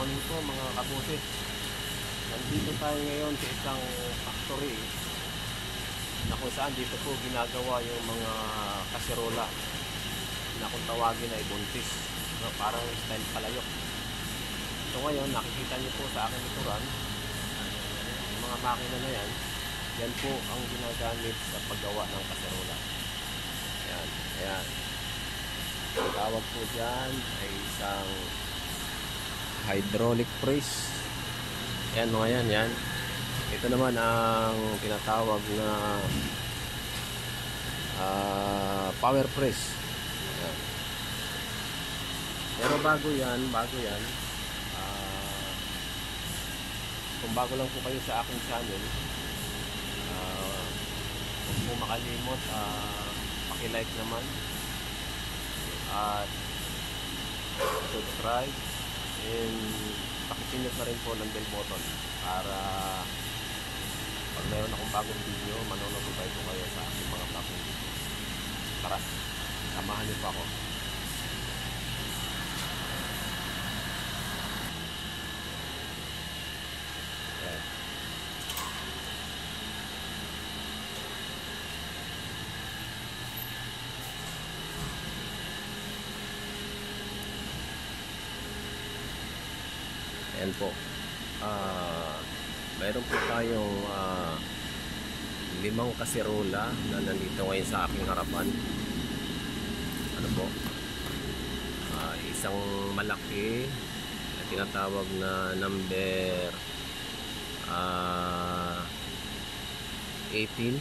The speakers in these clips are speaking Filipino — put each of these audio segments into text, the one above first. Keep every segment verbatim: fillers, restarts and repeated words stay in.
morning po mga kabusis. Nandito tayo ngayon sa isang factory na kung saan dito po ginagawa yung mga kaserola na kung tawagin ay buntis, no? Parang style palayok. So ngayon nakikita niyo po sa aking likuran yung mga makina na yan. Yan po ang ginagamit sa paggawa ng kaserola. Ayan, ayan. Ang tawag po dyan ay isang hydraulic press. Ayan mga yan, yan. Ito naman ang tinatawag na uh, power press. Ayan. Pero bago yan, bago yan, uh, kung bago lang po kayo sa aking channel, uh, huwag po makalimot, uh, paki-like naman at subscribe and pakipindot na rin po ng bell button para pag mayroon akong bagong video, manonotify po kayo sa aking mga bagong video. Tara, samahan niyo po ako. Ayan. Ayan po. Uh, mayroon po tayong uh, limang kaserola na nandito ngayon sa aking harapan. Ano po? Uh, isang malaki na tinatawag na number uh, eighteen,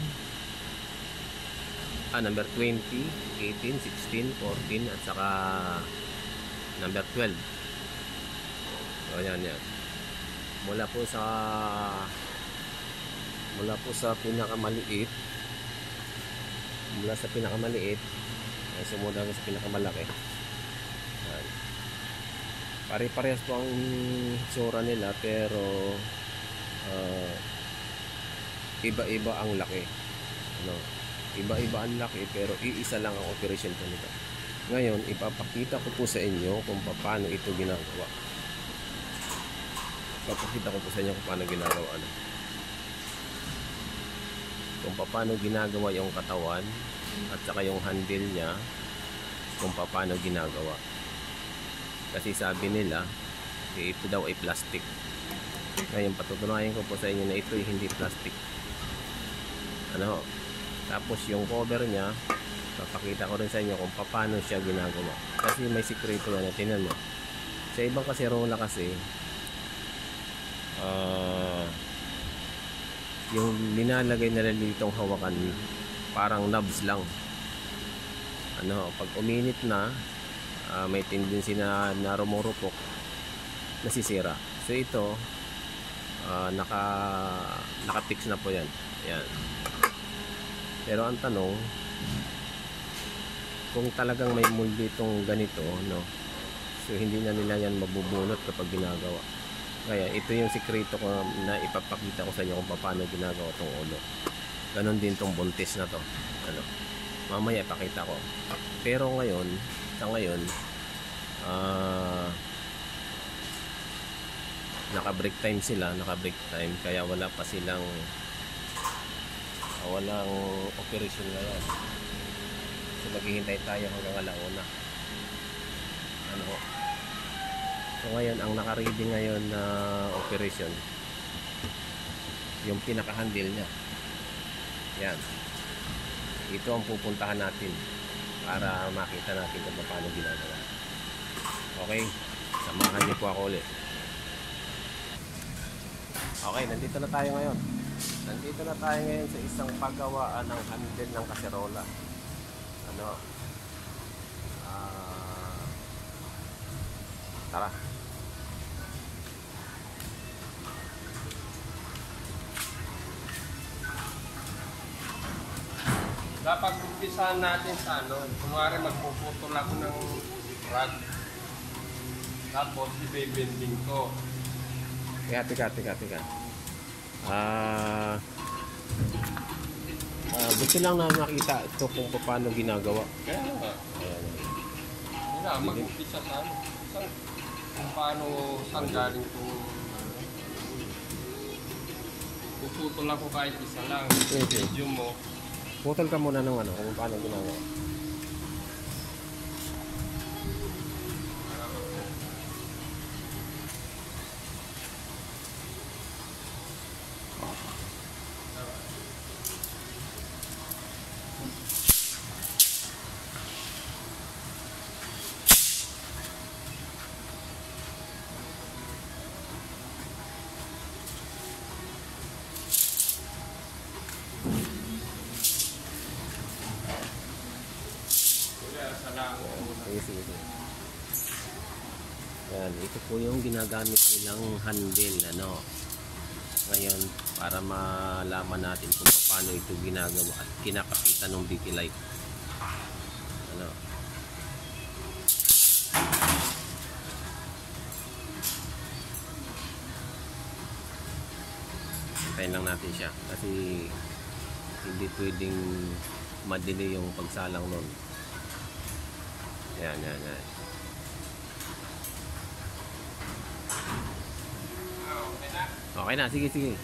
ah, number twenty, eighteen, sixteen, fourteen at saka number twelve. So yan yan. Mula po sa mula po sa pinakamaliit mula sa pinakamaliit ay sumunod hanggang sa pinakamalaki. Yan. Pare-parehas po ang itsura nila pero uh, iba-iba ang laki. Ano? Iba-iba ang laki pero iisa lang ang operation po nito. Ngayon, ipapakita ko po sa inyo kung paano ito ginagawa. Papakita ko po sa inyo kung paano ginagawa ano. Kung paano ginagawa yung katawan at saka yung handle niya, kung paano ginagawa. Kasi sabi nila ito daw ay plastic. Ngayon patutunayan ko po sa inyo na ito ay hindi plastic. Ano? Tapos yung cover niya, papakita ko rin sa inyo kung paano siya ginagawa. Kasi may sikreto na, tingnan mo. Sa ibang kaserola kasi Uh, yung linalagay nila ditong hawakan parang knobs lang. Ano, pag uminit na uh, may tendency na narumurupok, nasisira. So ito uh, naka naka-fix na po yan. Ayan. Pero ang tanong, kung talagang may mold ditong ganito, no, so hindi na nila yan mabubunot kapag ginagawa. Kaya ito yung sikreto ko na ipapakita ko sa inyo kung paano ginagawa itong ulo. Ganon din itong buntis na to. Ano? Mamaya ipakita ko. Pero ngayon, sa ngayon, uh, naka-break time sila, naka-break time. Kaya wala pa silang, uh, walang operation ngayon. So maghihintay tayo hanggang alauna. Ano? So ngayon, ang naka-ready ngayon na operation, yung pinaka-handle niya. Yan. Ito ang pupuntahan natin para makita natin kung paano ginagawa. Okay, samahan niyo po ako ulit. Okay, nandito na tayo ngayon. Nandito na tayo ngayon sa isang paggawaan ng handle ng kaserola. Ano? Ah, tara. Dapat umpisahan natin sa ano, kumari magpuputol ako ng rod. Tapos i-bending ko. Teka, teka, teka, teka. Ah, uh, gusto lang na makita ito kung paano ginagawa. Kaya nga. Ayan. Hindi na, mag-umpisa sa ano. kung paano, saan galing itong puputol ako kahit isa lang. Sige. Video mo. Putol ka muna ng ano, kung paano ginagawa. Sige, sige, sige. Yan, ito po yung ginagamit nilang handle, ano. Ngayon, para malaman natin kung paano ito ginagawa at kinakapitan ng Bigilite. Ano. Hintayin lang natin siya kasi hindi pwedeng madili yung pagsalang nun. Yan, yan, yan. Okay na, sige, sige.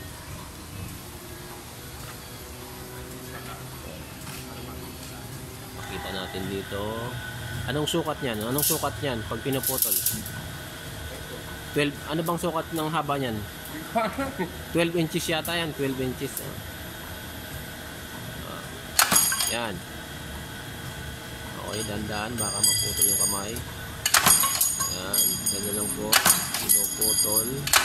Makita natin dito. Anong sukat niyan? Anong sukat niyan pag pinuputol? twelve, ano bang sukat ng haba niyan? twelve inches yata yan, twelve inches. Ah. Yan. Okay, dandan, baka maputol yung kamay. Yan, ganyan lang po. Pinuputol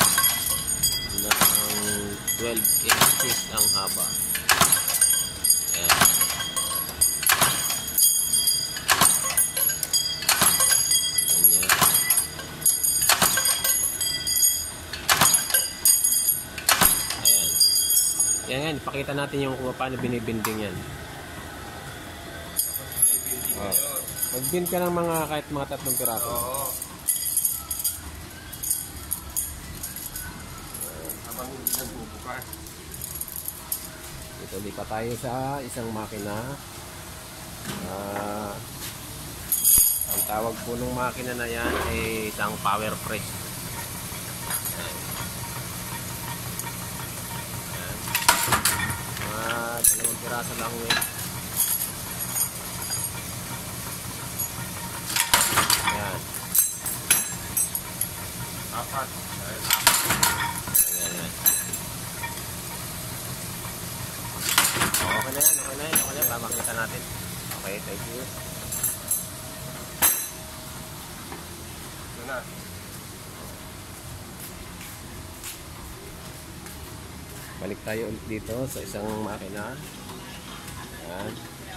ng twelve inches ang haba. Yan. Ganyan. Ayan. Yan yan, pakita natin yung kung paano binibinding yan. Oh. Mag-bind ka ng mga kahit mga tatlong piraso. Oo. Habang hindi nagbubukas. Ito, lipat tayo sa isang makina. Uh, ang tawag po ng makina na yan ay isang power press. Ayan. Ayan. Mga dalawang piraso lang yun. Ayan. Apat. Ayan, ayan. Okay na yan, okay na yan, okay na yan. Pamakita natin. Okay, thank you. Ito na. Balik tayo ulit dito sa isang makina. Ayan.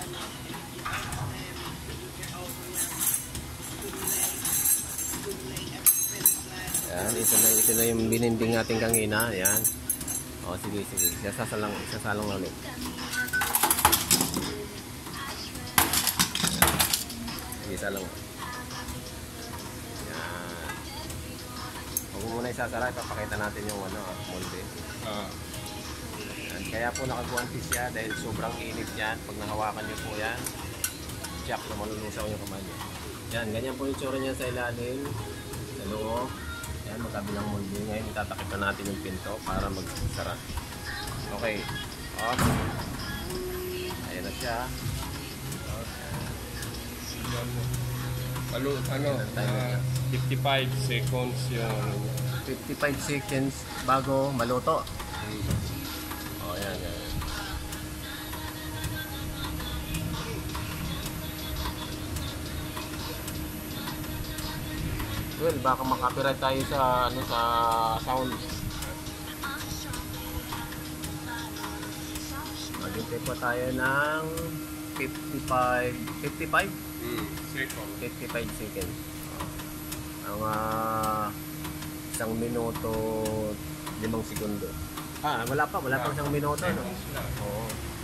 Ayan, ito na, ito na yung bininding natin kanina. Ayan. O, sige, sige. Sasalang, sasalang ulit. Sige, salang. Ayan. Huwag mo muna isasara, ipapakita natin yung ano, molde. Ah. Ayan. Kaya po nakaguantis siya dahil sobrang init yan. Pag nahawakan niyo po yan, check na malulusaw yung kamay niyo. Yan, ganyan po yung tsura niya sa ilalim, sa loob. Yan, magkabilang molde. Ngayon, itatakip na natin yung pinto para magsara. Okay. Off. Ayan na siya. Ano, ano, uh, fifty-five seconds yung ano niya. fifty-five seconds bago maluto. Hmm. O, yan, yan. Well, baka makapiright tayo sa ano sa sound. Maghintay po tayo ng fifty-five, fifty-five? Hmm. Second. fifty-five seconds. Ang uh, isang minuto, limang segundo. Ah, wala pa, wala pa isang minuto, no? Oo.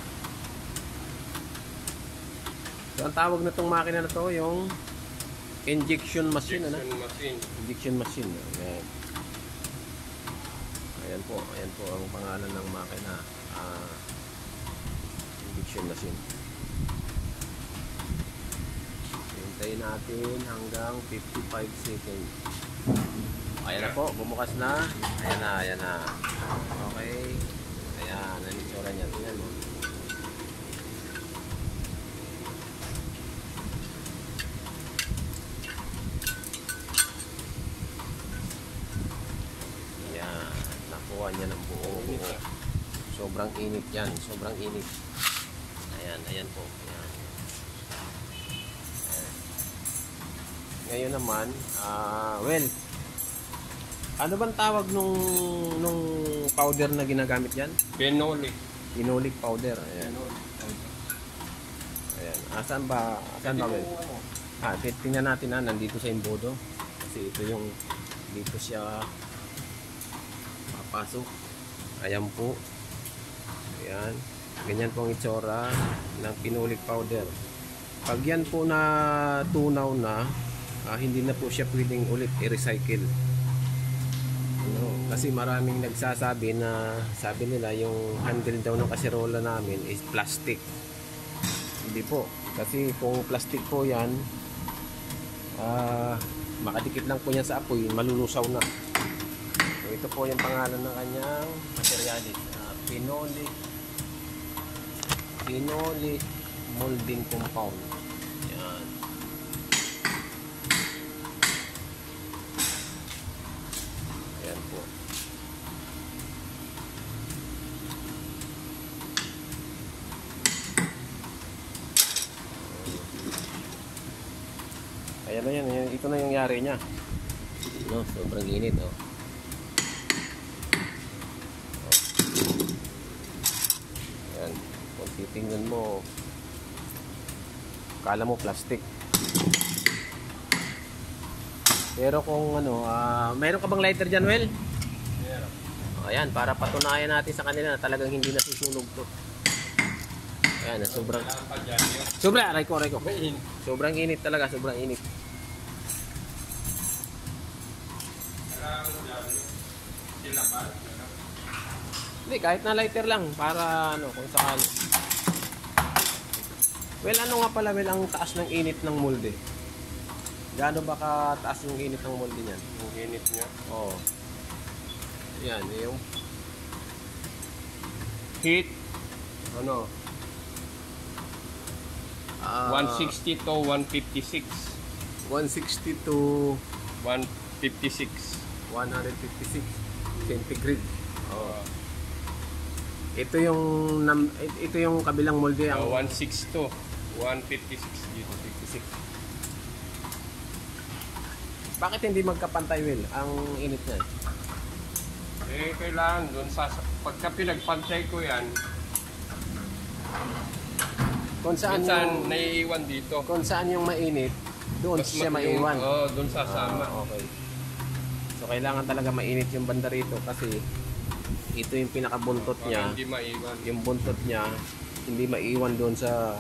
So, ang tawag na tong makina na to, yung injection machine, ano? Injection machine. Injection machine. Ayan. Ayan po, ayan po ang pangalan ng makina. Ah, injection machine. Hintayin natin hanggang fifty-five seconds. Ayan na po, bumukas na. Ayan na, ayan na. Okay. Ayan, ang itsura niya. Tingnan mo. Ayan, nakuha niya ng buo. buo. Sobrang init yan, sobrang init. Ayan, ayan po. Ayan. Ayan. Ngayon naman, ah, uh, well, ano bang tawag nung nung powder na ginagamit yan? Phenolic. Phenolic powder. Ayan. Phenolic powder. Ayan. Asan ba? Asan ba? Well? Ah, tingnan natin na nandito sa imbodo. Kasi ito yung dito siya papasok. Ayan po. Ayan. Ganyan po ang itsura ng phenolic powder. Pag yan po na tunaw na, ah, hindi na po siya pwedeng ulit i-recycle. Ano, kasi maraming nagsasabi na sabi nila yung handle daw ng kaserola namin is plastic. Hindi po. Kasi kung plastic po yan, ah, makadikit lang po yan sa apoy, malulusaw na. So, ito po yung pangalan ng kanyang materialis. Uh, phenolic Phenolic molding compound. Yan. Ayan po. Ayan na yan. Ito na yung yari niya. No, sobrang init. Oh. Ayan. Kung titingnan mo, kala mo plastic. Pero kung ano, uh, mayroon ka bang lighter dyan, Well? Yeah. O, ayan, para patunayan natin sa kanila na talagang hindi nasusunog to. Ayan, sobrang sobrang, aray ko, aray ko. Sobrang init talaga, sobrang init. Hindi, kahit na lighter lang, para ano, kung sakali. Well, ano nga pala, Well, ang taas ng init ng molde? Gaano ba ka-taas yung init ng molde niyan? Yung init niya? Oo. Yan, yung Heat, ano? Uh, one sixty to one fifty-six. one sixty to one fifty-six. one fifty-six centigrade. Oh. Ito yung nam, ito yung kabilang molde ang Uh, one sixty to one fifty-six dito. fifty-six. Bakit hindi magkapantay, Will, ang init niya? Eh, kailangan doon sa, pagka pinagpantay ko yan, Kung saan minsan yung, naiiwan dito. kung saan yung mainit, doon Mas siya ma- maiwan. Oo, oh, doon sasama. Ah, okay. So kailangan talaga mainit yung banda rito kasi ito yung pinakabuntot Para niya. hindi maiwan. Yung buntot niya hindi maiwan doon sa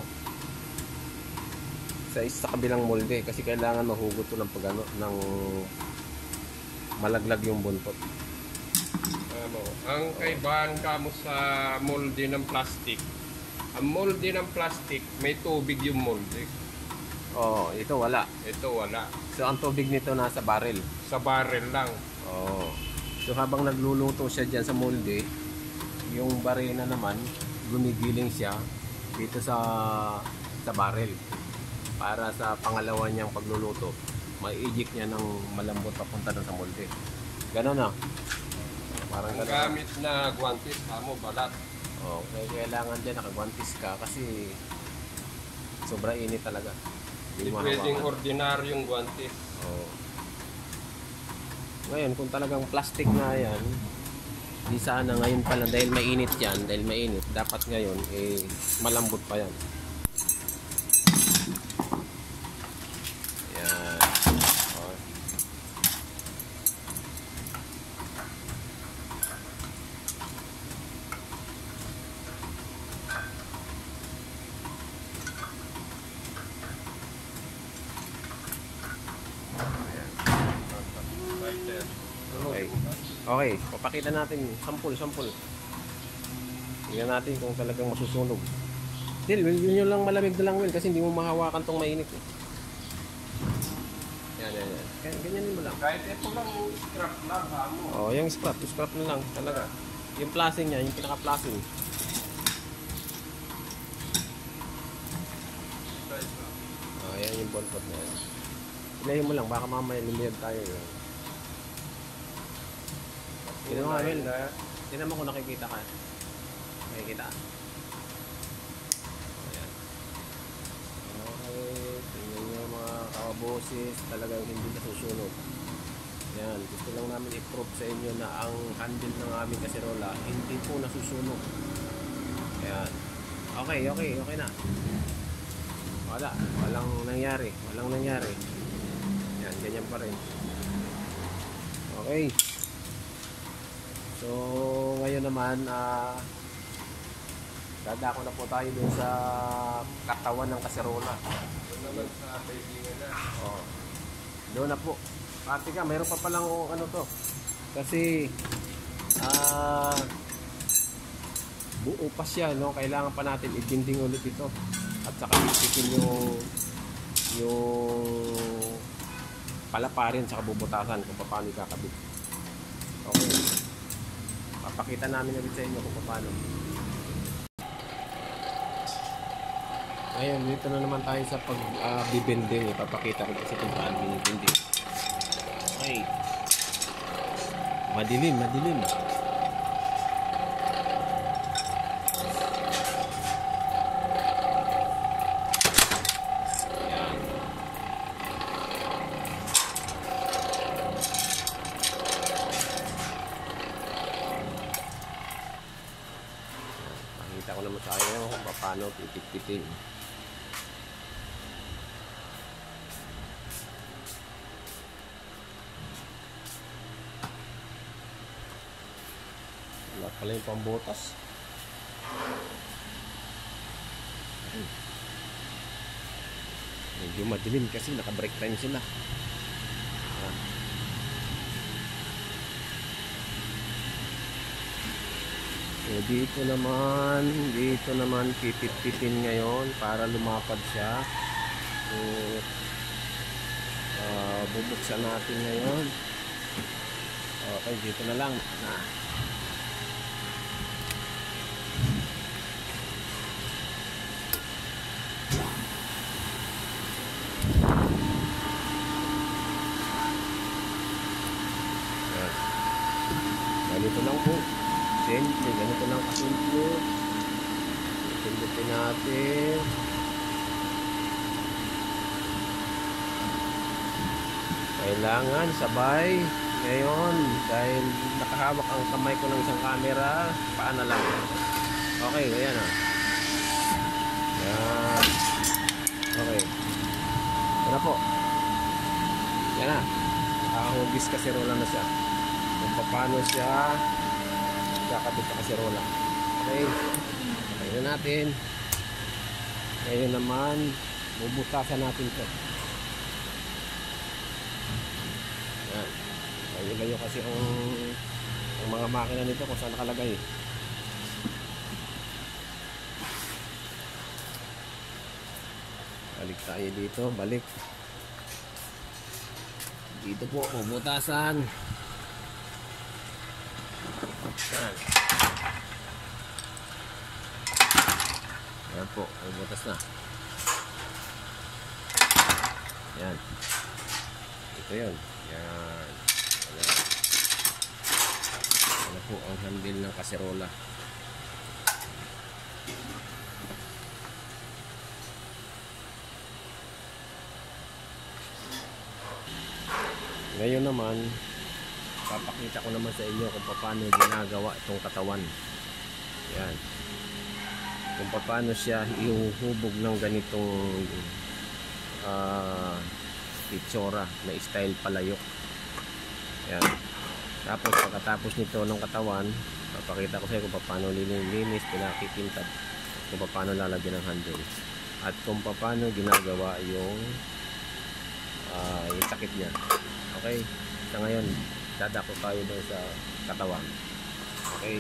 sa isa kabilang molde kasi kailangan mahugot to ng pagano ng malaglag yung buntot. Ano, ang kaibahan kamo sa molde ng plastic. Ang molde ng plastic, may tubig yung molde. Oh, ito wala. Ito wala. So ang tubig nito nasa barrel. Sa barrel lang. Oh. So habang nagluluto siya diyan sa molde, yung barena naman gumigiling siya dito sa sa barrel para sa pangalawa niyang pagluluto mai-eject niya ng malambot papunta doon sa molde. Ganon na. Parang Ang ganon. gamit na guantes, kamo balat. Oh, kaya kailangan diyan nakagwantis ka kasi sobra init talaga. Hindi mo pwedeng hawakan. ordinaryong guantes. Oh. Ngayon, kung talagang plastic na yan, di sana ngayon pala dahil mainit yan, dahil mainit, dapat ngayon, eh, malambot pa yan. Yan. Oh. Okay. Okay, papakita natin sampul, sampul. Tingnan natin kung talagang masusunog. Dil, yun yun lang malamig na lang, Will, kasi hindi mo mahawakan tong mainit. Eh. Yan, yan, yan. Kaya ganyanin mo lang. Kahit ito lang, scrap lang, ha mo. Oh, yung scrap, yung scrap na lang talaga. Yung plasing niya, yung pinaka-plasing. Oh, yan yung bonpot na yan. Ilayin mo lang, baka mamaya lumiyad tayo. Yan. Tignan mo nga, Mel. Tignan mo kung nakikita ka. Nakikita ka. Ayan. Okay. Tingnan nyo mga kaboses. Talagang hindi nasusunod. Ayan. Gusto lang namin i-prove sa inyo na ang handle ng aming kaserola hindi po nasusunog. Ayan. Okay, okay. Okay na. Wala. Walang nangyari. Walang nangyari. Ayan. Ganyan pa rin. Okay. So, ngayon naman, ah, dadako na po tayo dun sa katawan ng kaserola. Doon naman sa bailingan na. Oh. Doon na po. Pati ka, mayroon pa palang ano to. Kasi, ah, buo pa siya, no? Kailangan pa natin i-binding ulit ito. At saka isikin yung yung palaparin sa kabubutasan kung paano ikakabit. Okay. Papakita namin ulit sa inyo kung paano. Ngayon, dito na naman tayo sa pag-bibending. Uh, Ipapakita ko kasi kung paano binibending. Okay. Madilim, madilim. Pakita ko naman sa inyo kung paano pipit-pitin. Wala pala yung pambutas. Medyo madilim kasi naka-break time sila. Ayan. So, dito naman, dito naman pipit-pitin ngayon para lumapad siya. So, uh, bubuksan natin ngayon. Okay, dito na lang. Na. Ayan. Ganito lang po. Simple, ganito lang kasimple. Pindutin natin. Kailangan sabay ngayon dahil nakahawak ang kamay ko ng isang camera, paan na lang. Okay, ayan na. Yan. Okay. Yan na po. Yan na. Nakahugis kaserola na siya. Kung paano siya kakabit sa kaserola. Okay. Okay na natin. Ngayon naman, bubutasan natin ito. Yan. Layo-layo kasi ang, ang mga makina nito kung saan nakalagay. Balik tayo dito. Balik. Dito po, bubutasan. Yan. Yan po, bubutas na. Yan. Ito yun. Yan. Yan. Ano po ang handle ng kaserola. Ngayon naman, papakita ko naman sa inyo kung paano ginagawa itong katawan. Yan. Kung paano siya ihuhubog ng ganitong uh, itsura na style palayok. Yan. Tapos pagkatapos nito ng katawan, papakita ko sa inyo kung paano lilinis, pinakipintab, kung paano lalagyan ng handle. At kung paano ginagawa yung uh, yung takip niya. Okay? Sa ngayon, dadako tayo doon sa katawan. Okay?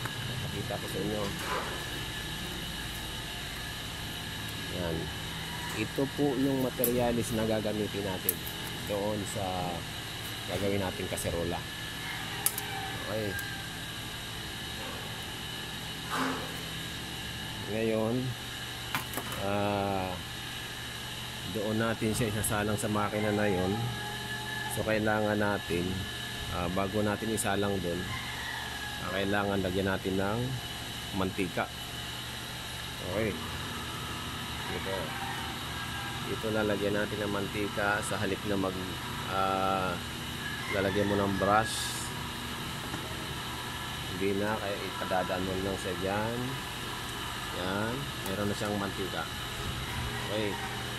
Pakita ko sa inyo. Yan. ito po yung materialis na gagamitin natin doon sa gagawin natin kaserola. Okay. Ngayon, ah, doon natin siya isasalang sa makina na yon. So kailangan natin, ah, bago natin isalang doon, ah, kailangan lagyan natin ng mantika. Okay. Ito. Ito lalagyan natin ng mantika sa halip na mag ah, lalagyan mo ng brush. Hindi na, kaya ikadadaan mo lang siya dyan. Yan, meron na siyang mantika. Okay.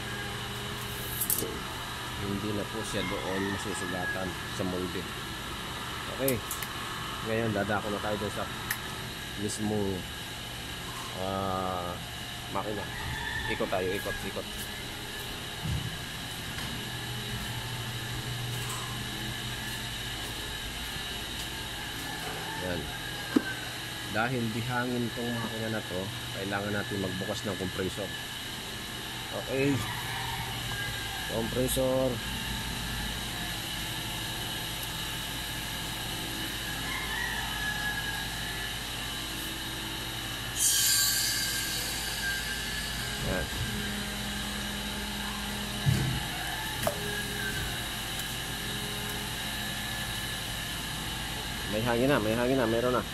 Hindi na po siya doon masusugatan sa molde. Okay. Ngayon, dadako na tayo doon sa mismong uh, makina. Ikot tayo, ikot, ikot. Yan. Dahil bihangin tong makina na to, kailangan natin magbukas ng compressor. Okay. Compressor. Yan. May hangin na, may hangin na, meron na.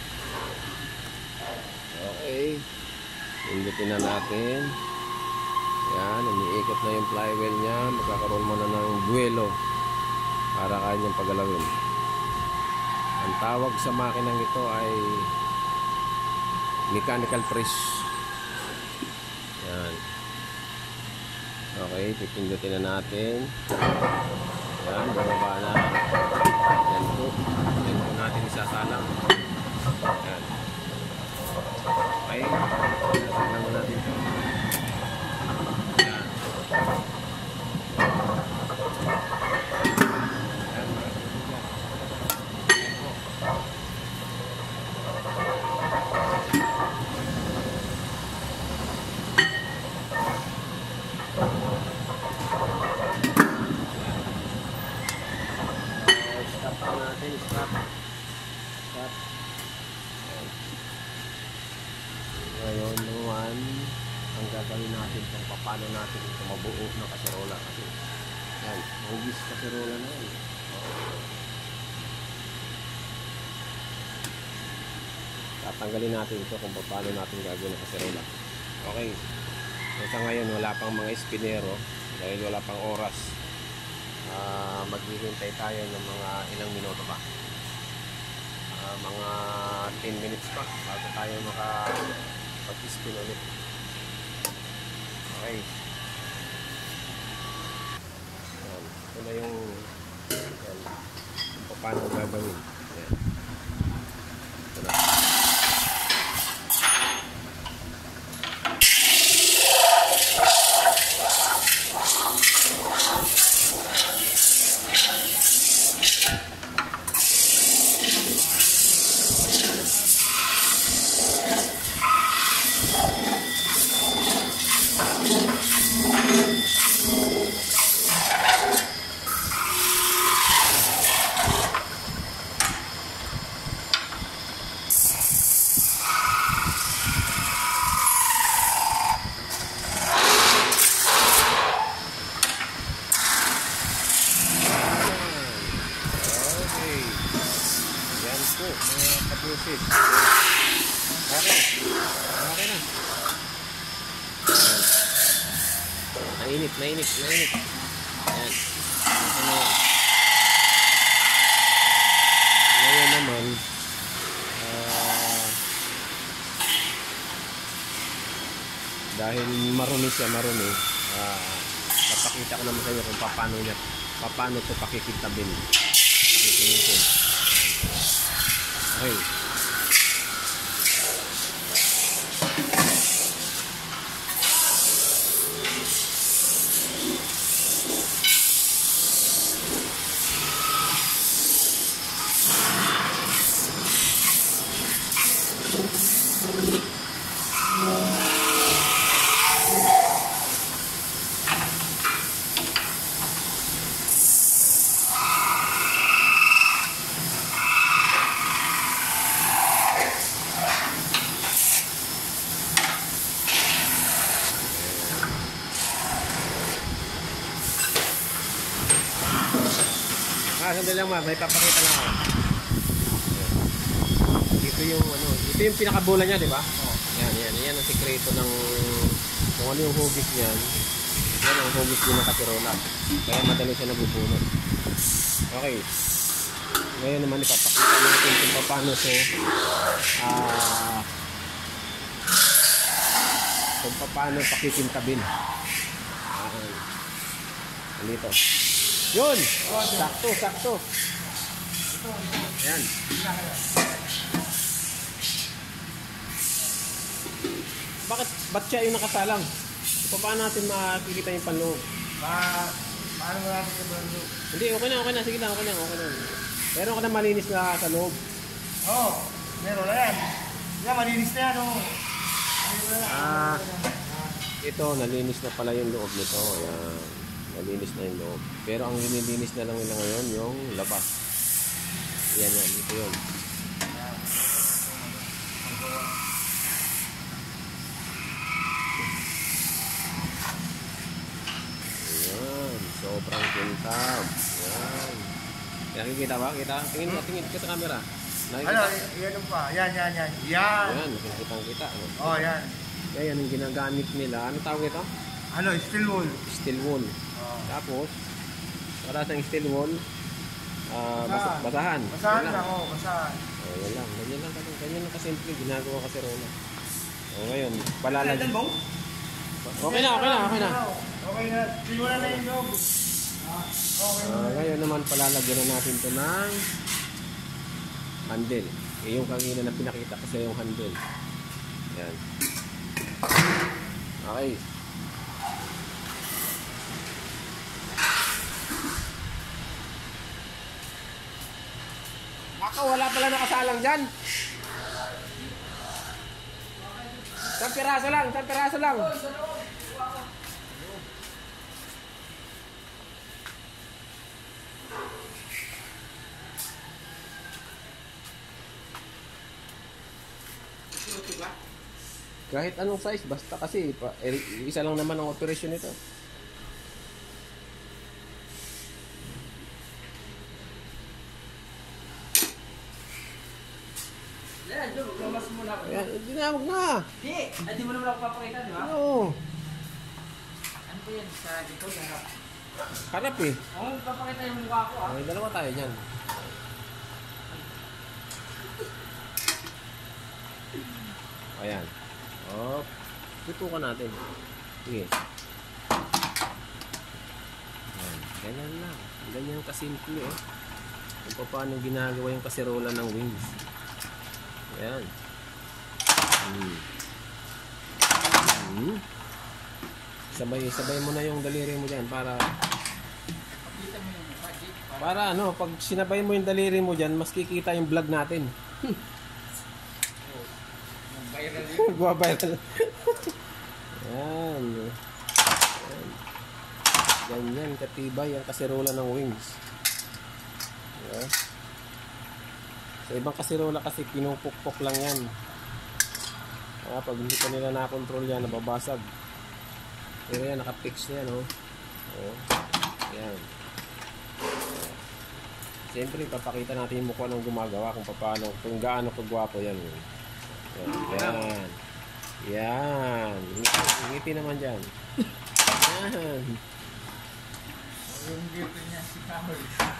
Okay. Pindutin na natin. Yan, umiikot na yung flywheel niya. Magkakaroon mo na ng buwelo para kaya niyang pagalawin. Ang tawag sa makinang ito ay mechanical press. Yan. Okay, pipindutin na natin. Yan, bumaba na. Yan po. Yan po natin isasalang. Yan. Okay, isasalang mo natin ito. Yan. Yan, yan po. Stop na natin, stop. Stop. Yan. Ngayon naman, ang gagawin natin kung paano natin ito mabuo ng kaserola. Kasi yan, hugis kaserola na yan. Tatanggalin natin ito kung paano natin gagawin ng kaserola. Okay. So sa ngayon, wala pang mga espinero dahil wala pang oras. Uh, maghihintay tayo ng mga ilang minuto pa. Uh, mga ten minutes pa bago tayo maka pag-spin ulit. Okay. Yan. Ito na yung yan, kung paano gagawin. Yan. Ito na. Po, mga kabusis. Okay. Okay na. Ayan. Mainit, mainit, mainit. Ayan. Ito na yan. Ngayon naman, uh, dahil marumi siya, marumi, uh, papakita ko naman sa inyo kung paano niya, paano ito pakikitabin. Ito. Okay. Ah, sandali lang, ma. May papakita lang ako. Ito yung ano, ito yung pinakabola niya, di ba? Oh. Yan, yan. Yan ang sikreto ng kung ano yung hugis niyan. Yan ang hugis din ng kasirola. Kaya madali siya nabubunot. Okay. Ngayon naman ipapakita natin kung paano so ah kung paano pakikintabin. Ah, dito. Yun! Sakto, sakto. Ayan. Bakit, ba't siya yung nakasalang? So, paano natin makikita yung panloob? Ma, paano mo natin sa bando? Hindi, okay na, okay na. Sige lang, okay na, okay na. Meron ka na malinis na sa loob. Oo, oh, meron na yan. Yan, malinis na yan, oh. Ah, ito, nalinis na pala yung loob nito. Ayan. Nalinis na yung loob. Pero ang nililinis na lang nila ngayon, yung labas. Yan, yan. Ito yun. Ayan. Sobrang kintab. Ayan. Nakikita ba? Kita? Tingin mo, tingin ka sa camera. Nakikita? Ano, yan pa. Yan, yan, yan. Yan. Ayan, nakikita kita. Ano? Oh, yan. Ayan, yung ginagamit nila. Ano tawag ito? Ano, steel wool. Steel wool. Oh. Tapos, para sa steel wool, ah, basa, basahan. Basahan Yan lang, oh, basahan. Oh, yan lang. Ganyan lang, ganyan, ganyan lang kasimple. Ginagawa kasi Rona. O ngayon, palalag. Okay na, okay na, okay na. Okay na. Simulan na yung loob. Okay na. Ah, ngayon naman, palalagyan na natin ito ng handle. Eh, yung kanina na pinakita kasi yung handle. Yan. Okay. Baka wala pala nakasalang dyan. Isang piraso lang, isang piraso lang. Kahit anong size, basta kasi pa, eh, isa lang naman ang operasyon nito. Yan, doon, maglamas muna ako. Ayan, hindi na, wag na. Hindi, hindi mo naman ako papakita, di ba? Ano? Ano ba yan? Sa dito, sa harap. Harap eh. Ako, papakita yung mukha ko, ah. Okay, dalawa tayo dyan. Ayan. Op. Tutukan natin. Sige. Ayan. Ganyan lang. Ganyan kasimple eh. Kung paano ginagawa yung kaserola ng wings. Ayan. Hmm. Hmm. Sabay, sabay mo na yung daliri mo dyan para Pakita mo yung mukha, Jake. Para para ano, pag sinabay mo yung daliri mo dyan, mas kikita yung vlog natin. mag-viral yun. Magwa-viral. Ayan. Ayan. Ganyan katibay ang kaserola ng wings. Diba? Sa ibang kaserola kasi pinupukpok lang yan. Ah, pag hindi pa nila nakontrol yan, nababasag. Pero yan, nakapix na yan, oh. Oh. Ayan. Siyempre, papakita natin yung mukha ng gumagawa kung paano, kung gaano kagwapo yan. Yan. Yan. Yan. Ngiti, ngiti naman dyan. Yan. Yung dito niya, si Carol.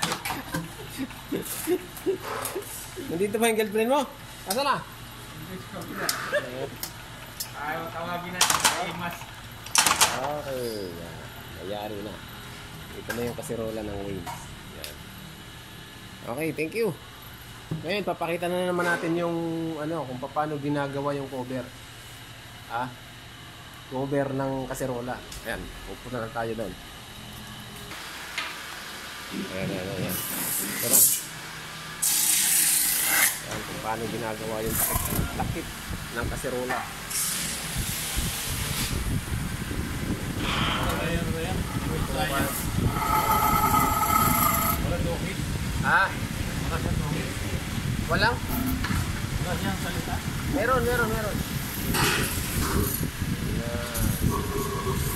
Nandito ba yung girlfriend mo? Asa na? Eh, Ayaw, tawagin natin sa Imas. Okay. Yan. Mayari na. Ito na yung kaserola ng wings. Yan. Okay, thank you. Ngayon, papakita na naman natin yung ano, kung paano ginagawa yung cover. Ah, cover ng kaserola. Ayan, pupunta na tayo doon. Ayan, ayan, ayan. Ito na. Ayan, kung paano ginagawa yung takip, takip ng kaserola. Ah, walang? Meron, meron, meron. Yan.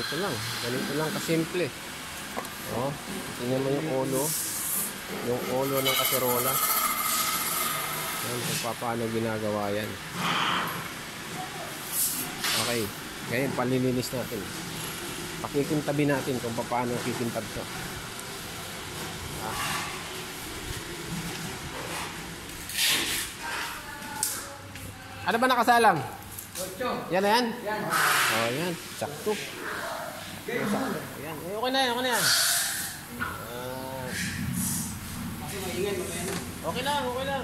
Ganito lang. Ganito lang kasimple. Oh, tingnan mo yung ulo. Yung ulo ng kaserola. Yan, kung paano ginagawa yan. Okay. Ngayon, palilinis natin. Pakikintabi natin kung paano kikintab to. Ah. Ano ba nakasalang? Ocho. Yan na yan? Yan. Oh, yan. Sakto. Sakto. Yan. Eh, okay na yan. Okay na yan. Ah. Kasi maingay mo kayo. Okay lang. Okay lang.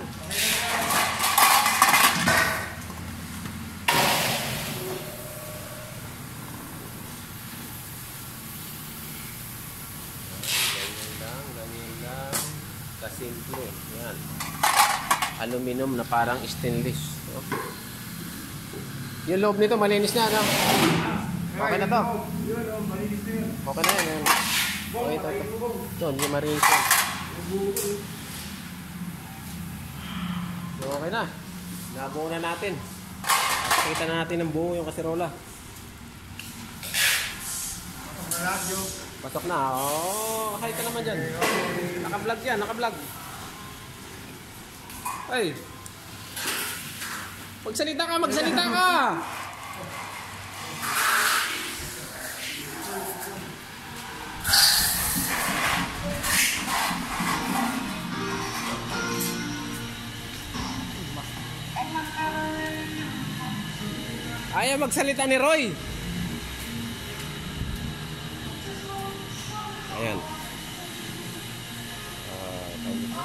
Ganyan lang. Ganyan lang. Kasimple. Yan. Aluminum na parang stainless. No? Yung loob nito malinis na, no? Okay na to. Yun, oh, malinis na yun. Okay na yan. Yan. Okay, ito, ito. Ito, hindi malinis yan. So, okay na. Nabuo na natin. Kita na natin ng buo yung kaserola. Ang radyo. Pasok na. Oh, kahit ka naman dyan. Naka-vlog yan, naka-vlog. Ay. Magsalita ka, magsalita ka! Ayaw magsalita ni Roy. Ayan. Ah, tawag ito.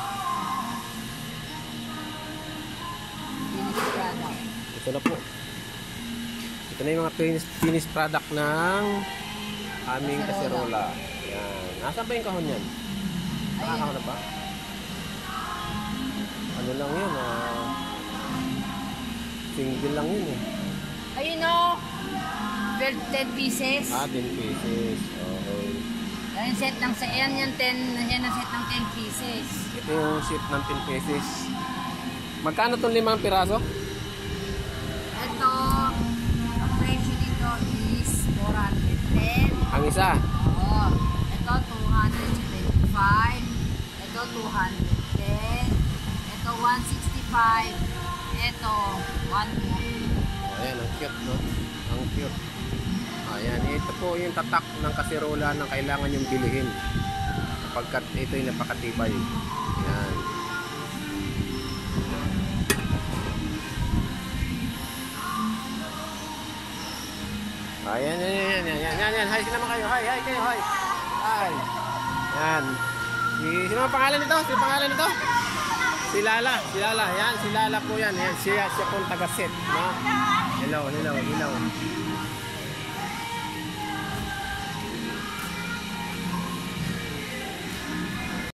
Ito na po. Ito na yung mga finished, finished product ng aming kaserola. Ayan. Nasaan ba yung kahon yan? Nakakahon na ba? Ano lang yun? Ah, single lang yun eh. Ayun o. ten pieces. Ah, ten pieces. Okay. Yan set ng sa yan yung ten, yan ang set ng ten pieces. Ito yung sheet ng ten pieces. Magkano itong limang piraso? Ito, ang presyo nito is four hundred ten. Ang isa. Oo. Ito two hundred twenty-five. Ito two hundred ten. Ito one sixty-five. Ito one forty. Ayan, ang cute, no? Ang cute. Ayan, ito po yung tatak ng kaserola na kailangan yung bilihin. Pagkat ito'y napakatibay. Ayan. Ayan, yan, yan, yan, yan, yan, yan. Hi, sino naman kayo? Hi, hi kayo, hi. Hi. Yan. Si, sino ang pangalan nito? Sino ang pangalan nito? Si Lala, si Lala. Yan, si Lala po yan. Yan, siya, siya pong taga-set, no? Hello, hello, hello.